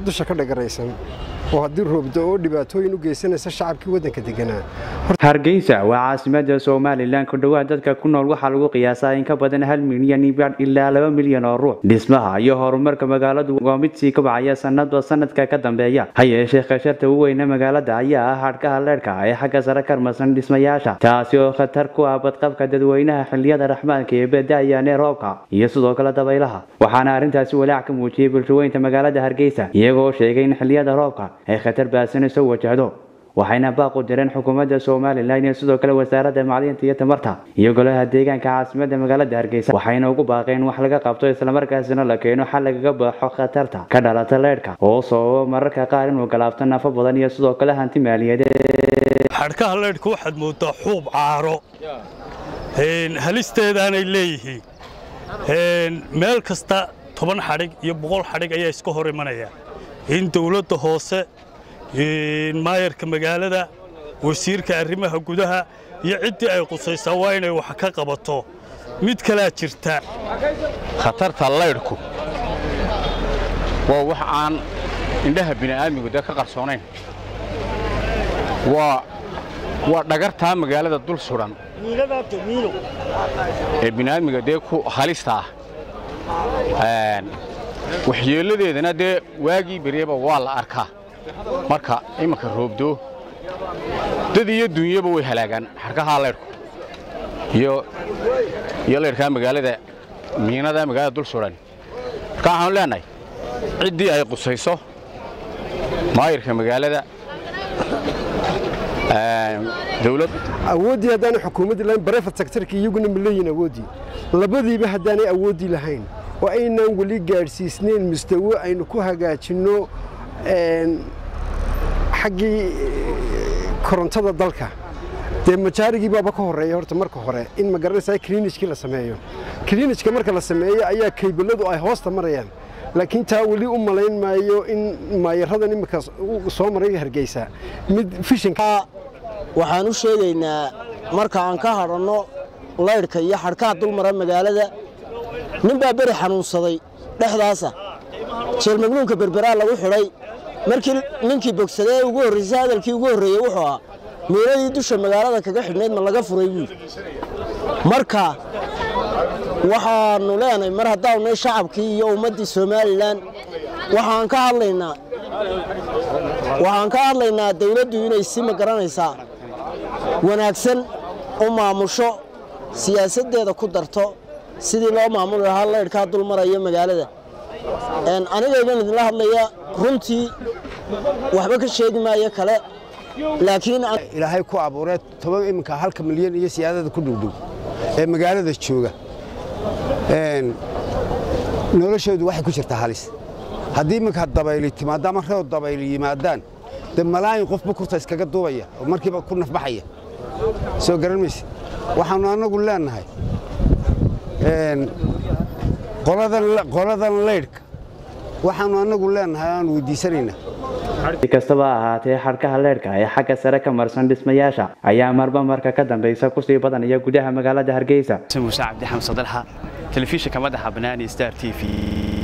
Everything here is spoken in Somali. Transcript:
dusha ka dhagaraysan oo haddii roobdo oo dhibaatooyin u geysanaysa shacabkii waddanka deganaa. Hargeysa waa caasimadda Soomaaliland ku dhawaad dadka ku nool waxa lagu qiyaasaa in ka badan 1 milyan ilaa 2 milyan oo ruux. Dhismaha iyo horumarka magaaladu waa mid sii kobcaya sanadka ka dambeeya. Ha yeeshee qasharta ugu weyn magaalada ayaa ah xadhkaha leerka ee xagga sare ka marsan dhismayaasha, taasi oo khatar ku ah badqabka dadweynaha xilliyada raxmaanka ee badayaan roobka iyo sidoo kale dabaylaha. Waxaana arrintaasi walaac ka muujiyay bulshooyinka magaalada Hargeysa iyagoo sheegay in xilliyada roobka ay khatar baasan soo wajahdo. waxayna baaqo direen xukuumadda Soomaaliland iyo sidoo kale wasaaradda macdanta iyo tamarta iyo golaha deegaanka caasimadda magaalada Hargeysa waxayna ugu baaqeen wax laga qabto isla markaasina la keeno xal laga baxo khatarta ka dhalata leerka oo soo mararka qaar inuu galaafto nafo badan iyo sidoo kale hanti maaliyadeed. xadhkaha leerku waxaad moodaa xuub caaro halisteedaanay leeyihiin meel kasta 10 xadhig iyo 100 xadhig ayaa iska hor imanaya in dawladda hoose maayarka magaalada wasiirka arrimaha gudaha iyo cidii ay qusaysaa waa inay wax ka qabato mid kala jirta khatarta leerku waa wax aan indhaha bini'aadmigu ka qarsoonayn waa dhagarta magaalada dul suran ee bini'aadmiga ku halista waxyeeladeedana waagii bariyeeba waa la arkaa marka imanka roobdo dad iyo dunyaba way halaagan xarkaha leerku iyo leerka magaalada miinada magaalada dul suran marka waxaan leenahay cidii ay qusayso maayirka magaalada dawlad awoodii hadaan xukuumadda laan private sector-ka iyaguna milayna awoodii labadiiba hadaan awoodii lahayn oo aynaan wali gaarsiisneen mustawa aynu ku hagaajino xaqii korontada dalka majaarigii baaba ka horeeya horta marka hore in ma garanaysaa clinic-kii la sameeyo clinic-ka marka la sameeyo ayaa kaybaladu ay hoosta marayaan laakiin taa wali u malayn maayo in maayaradan imika soo maray Hargeysa mid fishinka waxaan u sheegaynaa marka aan ka hadhano leerka iyo xadhkaha dul maray magaalada nin baa bari xanuunsaday dhexdaasa jeel magnuunka berbera lagu xiray markii ninkii bogsaday ugu horeysay hadalkii ugu horeeyay wuxuu ahaa meeladii dusha magaalada kaga xidhneed ma laga furay wiil marka waxaanu leenahay mar haddaanay shacabkii iyo ummadii Soomaaliland waxaan ka hadlaynaa dawladdu inay si ma garanaysaa wanaagsan u maamusho siyaasadeeda ku darto sidii loo maamuli lahaa leerka dul maraya magaalada aniga idin hadlaya runtii waxba ka sheegi maayo kale laakiin ilaahay ku abuuray 10 iminka 1 milyan iyo siyaadada ku dhowdhow ee magaalada jooga noloshoodu waxay ku jirtaa halis haddii iminka dabayli timaado ama reew dabayli yimaadaan malaayin qofba kurta iskaga duubaya oo markiiba ku nafbaxaya soo garan maysid waxaanu anagu leenahay qoladan leerka waxaanu anagu leenahay aan weydiisanayna kastaba ahaatee xadhkaha leerka ee xagga sare ka marsan dhismayaasha ayaa marka ka dambaysa ku sii badanaya gudaha magaalada Hargeysa. Musa Cabdi Xamsa Dalha, telefishinka madaxa banaani Star TV.